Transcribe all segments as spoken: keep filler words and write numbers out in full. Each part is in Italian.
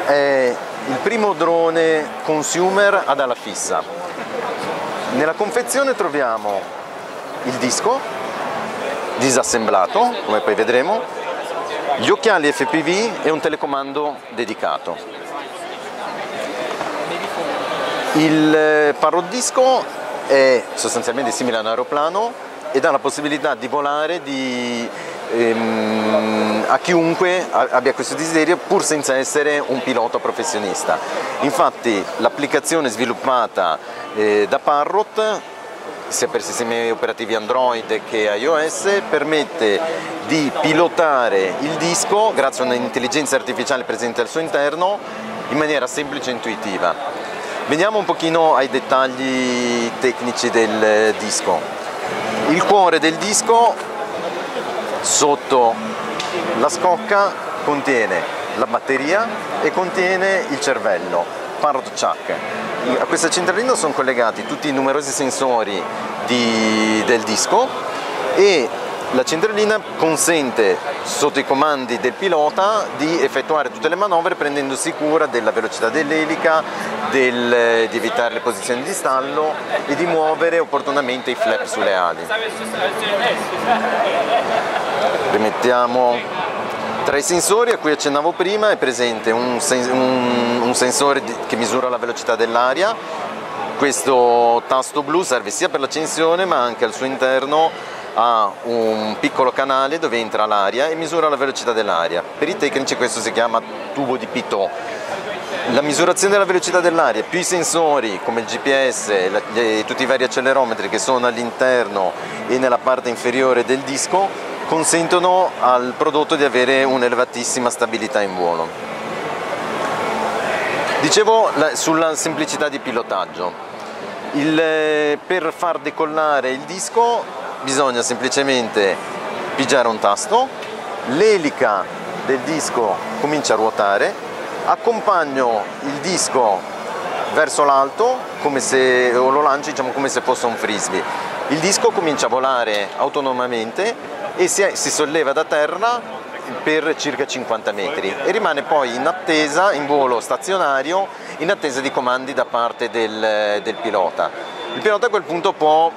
è il primo drone consumer ad ala fissa. Nella confezione troviamo il disco disassemblato, come poi vedremo, gli occhiali F P V e un telecomando dedicato. Il parodisco è sostanzialmente simile a un aeroplano e dà la possibilità di volare di, ehm, a chiunque abbia questo desiderio, pur senza essere un pilota professionista. Infatti l'applicazione sviluppata eh, da Parrot, sia per sistemi operativi Android che iOS, permette di pilotare il disco grazie a un'intelligenza artificiale presente al suo interno in maniera semplice e intuitiva. Veniamo un pochino ai dettagli tecnici del disco. Il cuore del disco, sotto la scocca, contiene la batteria e contiene il cervello, Parrot Chuck. A questa centralina sono collegati tutti i numerosi sensori di, del disco e la centralina consente, sotto i comandi del pilota, di effettuare tutte le manovre prendendosi cura della velocità dell'elica, del, di evitare le posizioni di stallo e di muovere opportunamente i flap sulle ali. Rimettiamo. Tra i sensori a cui accennavo prima è presente un, sen un, un sensore che misura la velocità dell'aria. Questo tasto blu serve sia per l'accensione, ma anche al suo interno ha un piccolo canale dove entra l'aria e misura la velocità dell'aria. Per i tecnici questo si chiama tubo di Pitot. La misurazione della velocità dell'aria più i sensori come il G P S e tutti i vari accelerometri che sono all'interno e nella parte inferiore del disco consentono al prodotto di avere un'elevatissima stabilità in volo. Dicevo sulla semplicità di pilotaggio. Il, per far decollare il disco bisogna semplicemente pigiare un tasto, l'elica del disco comincia a ruotare, accompagno il disco verso l'alto come se, o lo lancio diciamo, come se fosse un frisbee. Il disco comincia a volare autonomamente e si, si solleva da terra per circa cinquanta metri e rimane poi in attesa, in volo stazionario, in attesa di comandi da parte del, del pilota. Il pilota a quel punto può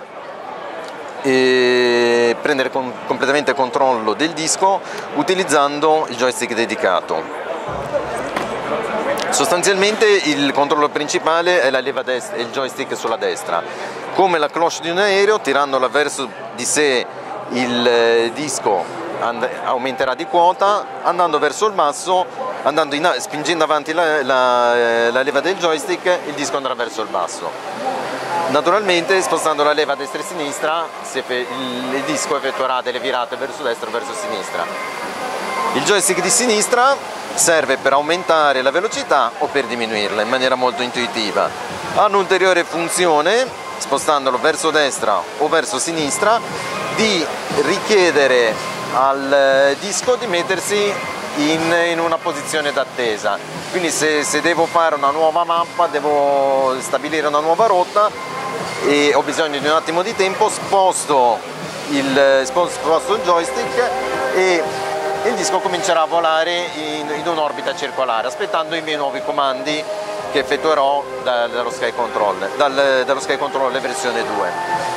eh, prendere con, completamente controllo del disco utilizzando il joystick dedicato. Sostanzialmente il controllo principale è la leva destra, il joystick sulla destra. Come la cloche di un aereo, tirandola verso di sé il disco aumenterà di quota, andando verso il basso, andando in, spingendo avanti la, la, la leva del joystick, il disco andrà verso il basso. Naturalmente spostando la leva a destra e a sinistra il disco effettuerà delle virate verso destra o verso sinistra. Il joystick di sinistra serve per aumentare la velocità o per diminuirla in maniera molto intuitiva. Ha un'ulteriore funzione, spostandolo verso destra o verso sinistra, di richiedere al disco di mettersi in, in una posizione d'attesa. Quindi se, se devo fare una nuova mappa, devo stabilire una nuova rotta e ho bisogno di un attimo di tempo, sposto il, sposto il joystick e il disco comincerà a volare in, in un'orbita circolare, aspettando i miei nuovi comandi che effettuerò da, dallo Sky Controller, dal, dallo Sky Controller versione due.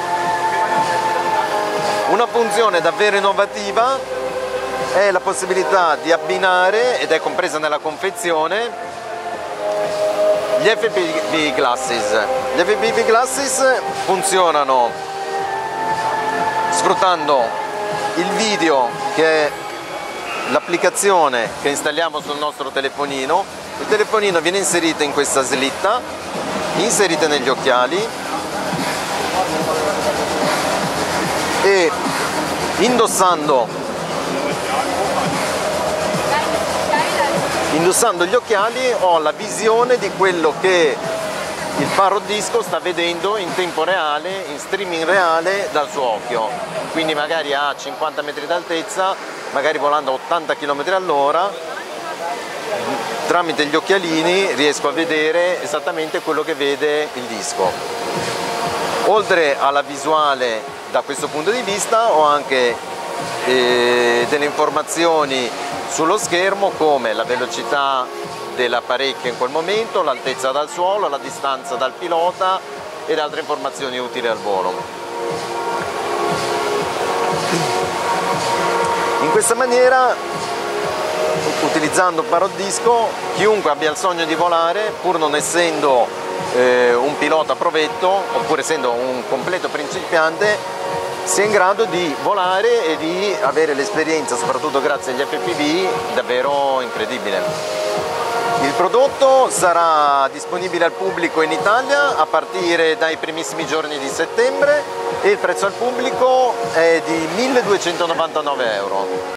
Una funzione davvero innovativa è la possibilità di abbinare, ed è compresa nella confezione, gli F P V Glasses. Gli F P V Glasses funzionano sfruttando il video, che è l'applicazione che installiamo sul nostro telefonino. Il telefonino viene inserito in questa slitta, inserita negli occhiali, e indossando, indossando gli occhiali ho la visione di quello che il Parrot Disco sta vedendo in tempo reale, in streaming reale dal suo occhio. Quindi magari a cinquanta metri d'altezza, magari volando a ottanta chilometri all'ora, tramite gli occhialini riesco a vedere esattamente quello che vede il disco. Oltre alla visuale da questo punto di vista ho anche eh, delle informazioni sullo schermo come la velocità dell'apparecchio in quel momento, l'altezza dal suolo, la distanza dal pilota ed altre informazioni utili al volo. In questa maniera, utilizzando Parodisco, chiunque abbia il sogno di volare, pur non essendo eh, un pilota a provetto, oppure essendo un completo principiante, sia in grado di volare e di avere l'esperienza, soprattutto grazie agli F P V, davvero incredibile. Il prodotto sarà disponibile al pubblico in Italia a partire dai primissimi giorni di settembre e il prezzo al pubblico è di milleduecentonovantanove euro.